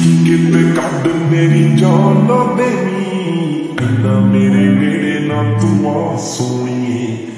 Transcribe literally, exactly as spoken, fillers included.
किते कद मेरी जान ना देनी, कन्ना मेरे नेड़े ना तू आ सोनिए।